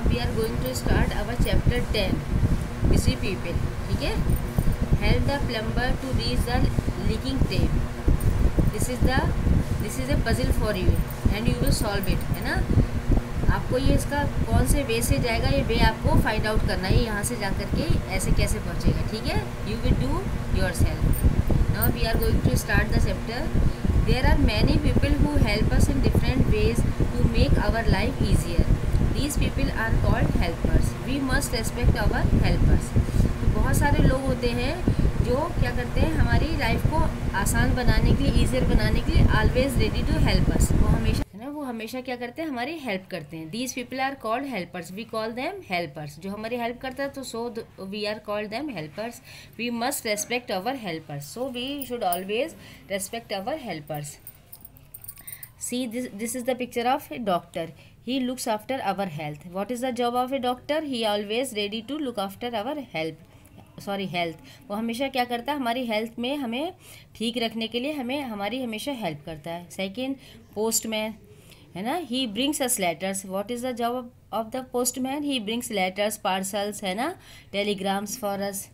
We are going to start our chapter 10 busy people. ठीक है. Help the plumber to reach the leaking tap. This is a puzzle for you and you will solve it. है ना. आपको ये इसका कौन से वे से जाएगा, ये वे आपको फाइंड आउट करना है. यहाँ से जा करके ऐसे कैसे पहुँचेगा. ठीक है. You will do yourself. Now we are going to start the chapter. There are many people who help us in different ways to make our life easier. These people are called helpers. We must respect our helpers. तो बहुत सारे लोग होते हैं जो क्या करते हैं, हमारी लाइफ को आसान बनाने के लिए, ईजियर बनाने के लिए always ready to help us. वो हमेशा क्या करते हैं, हमारी हेल्प करते हैं. These people are called helpers. We call them helpers. जो हमारी हेल्प करता है तो so we are called them helpers. We must respect our helpers. So we should always respect our helpers. See, this is the picture of a doctor. He looks after our health. What is the job of a doctor? He always ready to look after our health. वो हमेशा क्या करता है, हमारी health में हमें ठीक रखने के लिए हमें हमारी हमेशा हेल्प करता है. Second, postman. है ना. He brings us letters. What is the job of the postman? He brings letters, parcels. है ना. Telegrams for us.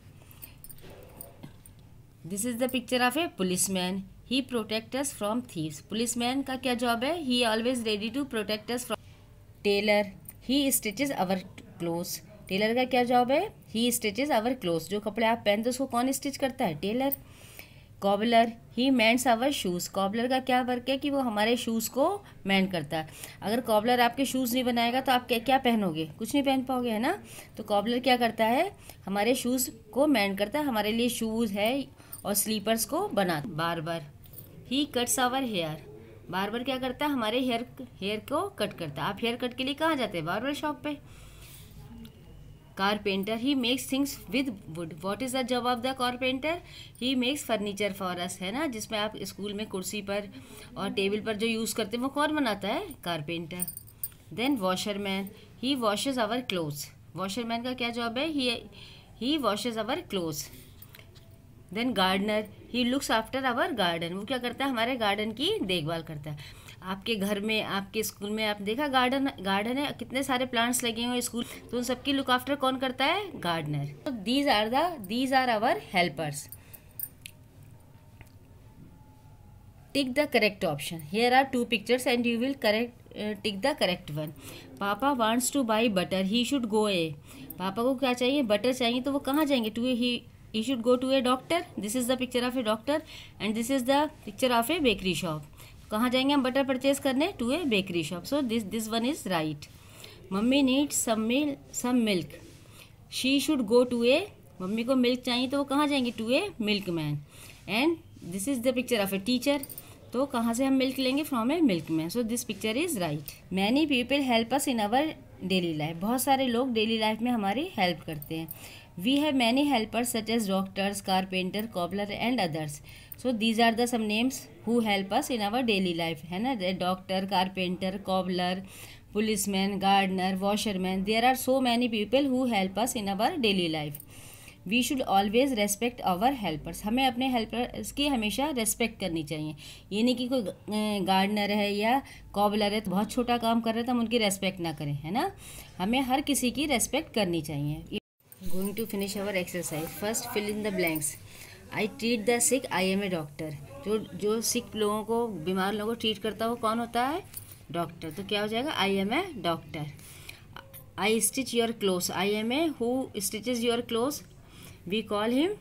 This is the picture of a policeman. He protect us from thieves. Policeman का क्या job है? He always ready to protect us from. Tailor. He stitches our clothes. Tailor का क्या job है? He stitches our clothes. जो कपड़े आप पहनते हो उसको कौन स्टिच करता है? Tailor. Cobbler. He mends our shoes. Cobbler का क्या वर्क है कि वो हमारे शूज़ को मेंड करता है. अगर कॉबलर आपके शूज़ नहीं बनाएगा तो आप क्या पहनोगे? कुछ नहीं पहन पाओगे. है ना. तो कॉबलर क्या करता है? हमारे शूज़ को मेंड करता है, हमारे लिए शूज़ है और स्लीपर्स को बना. Barber. He cuts our hair. Barber क्या करता है? हमारे हेयर को कट करता है. आप हेयर कट के लिए कहाँ जाते हैं? बार्बर शॉप पे. Carpenter. He makes things with wood. What is the job of the carpenter? He makes furniture for us. है ना. जिसमें आप स्कूल में कुर्सी पर और टेबल पर जो यूज़ करते हैं वो कौन बनाता है? Carpenter. Then washerman. He washes our clothes. Washerman का क्या जॉब है? He washes our clothes. Then gardener. He looks after our garden. वो क्या करता है? हमारे गार्डन की देखभाल करता है. आपके घर में, आपके स्कूल में आप देखा गार्डन है, कितने सारे प्लांट्स लगे हुए स्कूल, तो उन सबकी लुक आफ्टर कौन करता है? गार्डनर. तो these are our helpers. Tick the correct option. Here are 2 pictures and you will tick the correct one. Papa wants to buy butter. He should go a. पापा को क्या चाहिए? बटर चाहिए. तो वो कहाँ जाएंगे? he should go to a doctor. This is the picture of a doctor and this is the picture of a bakery shop. कहाँ जाएंगे हम बटर परचेज करने? To a bakery shop. So this one is right. Mummy needs some milk. She should go to a. मम्मी को milk चाहिए तो वो कहाँ जाएंगी? To a milkman. And this is the picture of a teacher. तो कहाँ से हम मिल्क लेंगे? From a milkman. So this picture is right. Many people help us in our daily life. बहुत सारे लोग डेली लाइफ में हमारी हेल्प करते हैं. We have many helpers such as doctors, carpenter, cobbler and others. So these are the some names who help us in our daily life. है ना. Doctor, carpenter, cobbler, policeman, gardener, washerman. There are so many people who help us in our daily life. We should always respect our helpers. हमें अपने helpers की हमेशा respect करनी चाहिए. ये नहीं कि कोई गार्डनर है या कॉबलर है तो बहुत छोटा काम कर रहे हैं तो हम उनकी रेस्पेक्ट ना करें. है ना. हमें हर किसी की रेस्पेक्ट करनी चाहिए. Going to finish our exercise. First, fill in the blanks. I treat the sick. I am a doctor. जो सिक लोगों को, बीमार लोगों को ट्रीट करता है वो कौन होता है? डॉक्टर. तो क्या हो जाएगा? I am a doctor. I stitch your clothes. I am a who stitches your clothes. We call him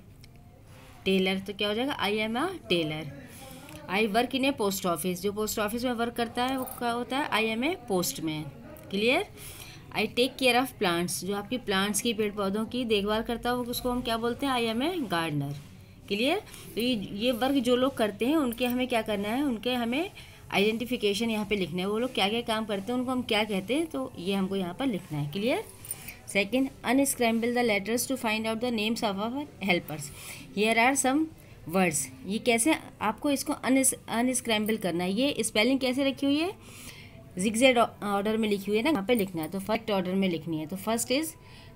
tailor. तो क्या हो जाएगा? I am a tailor. I work in a post office. जो पोस्ट ऑफिस में work करता है वो क्या होता है? I am a postman. Clear. I take care of plants. जो आपकी प्लांट्स की, पेड़ पौधों की देखभाल करता है वो उसको हम क्या बोलते हैं? I am a gardener. Clear. तो ये वर्क जो लोग करते हैं उनके हमें क्या करना है? उनके हमें आइडेंटिफिकेशन यहाँ पे लिखना है. वो लोग क्या क्या काम करते हैं उनको हम क्या कहते हैं, तो ये हमको यहाँ पर लिखना है. Clear. Second, unscramble the letters to find out the names of our helpers. Here are some words. ये कैसे आपको इसको अनस्क्रैम्बल करना है? ये स्पेलिंग कैसे रखी हुई है? जिगजैग ऑर्डर में लिखी हुई है ना. यहाँ पे लिखना है तो फर्स्ट ऑर्डर में लिखनी है. तो फर्स्ट इज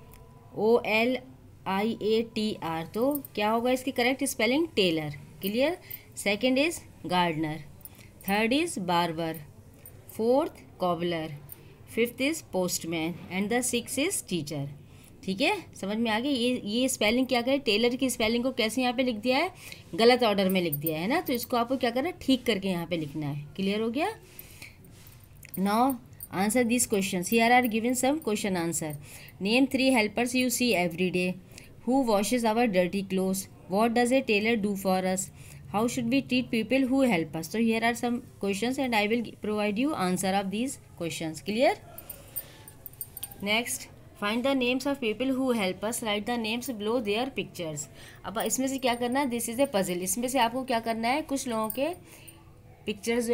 OLIATR. तो क्या होगा इसकी correct spelling? Tailor. Clear. Second is gardener. Third is barber. Fourth cobbler. 5th is postman and the 6th is teacher. ठीक है, समझ में आ गई। ये स्पेलिंग क्या करें, टेलर की स्पेलिंग को कैसे यहाँ पे लिख दिया है, गलत ऑर्डर में लिख दिया है ना, तो इसको आपको क्या करना है, ठीक करके यहाँ पे लिखना है। क्लियर हो गया। Now answer this questions, here are given some question answer. Name 3 helpers you see every day. Who washes our dirty clothes. What does a tailor do for us. How should we treat people who help us. तो here are some questions and I will provide you answer of these questions. Clear. Next, find the names of people who help us, write the names below their pictures. अब इसमें से क्या करना है, this is a puzzle. इसमें से आपको क्या करना है, कुछ लोगों के पिक्चर्स,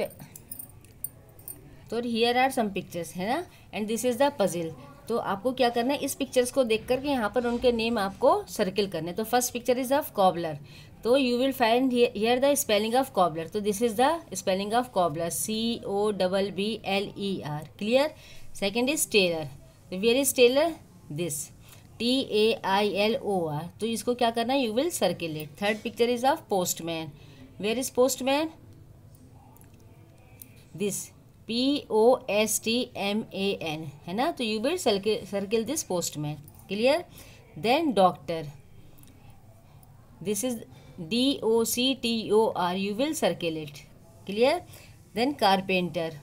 तो हियर आर सम पिक्चर्स है ना, and this is the puzzle. तो आपको क्या करना है, इस पिक्चर्स को देख करके यहाँ पर उनके नेम आपको सर्किल करने। तो first picture is of cobbler, तो you will find here the spelling of cobbler. तो this is the spelling of cobbler, COBBLER। Clear. Second is tailor, where is tailor, this TAILOR। तो इसको क्या करना है, you will circle it. Third picture is of postman, where is postman, this POSTMAN है ना, तो you will circle this postman. Clear. Then doctor, this is DOCTOR, you will circle it. Clear. Then carpenter,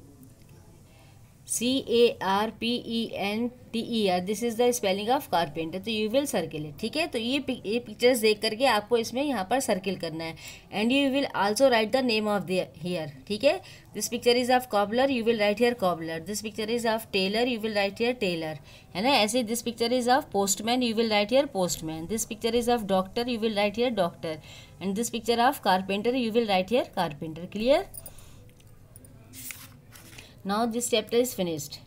CARPENTER, this is the spelling of carpenter, तो you will circle it. ठीक है, तो ये pictures देख करके आपको इसमें यहाँ पर सर्किल करना है, and you will also write the name of the here. ठीक है, this picture is of cobbler, you will write here cobbler. This picture is of tailor, you will write here tailor, है ना। ऐसे this picture is of postman, you will write here postman. This picture is of doctor, you will write here doctor, and this picture of carpenter, you will write here carpenter. Clear. Now this chapter is finished.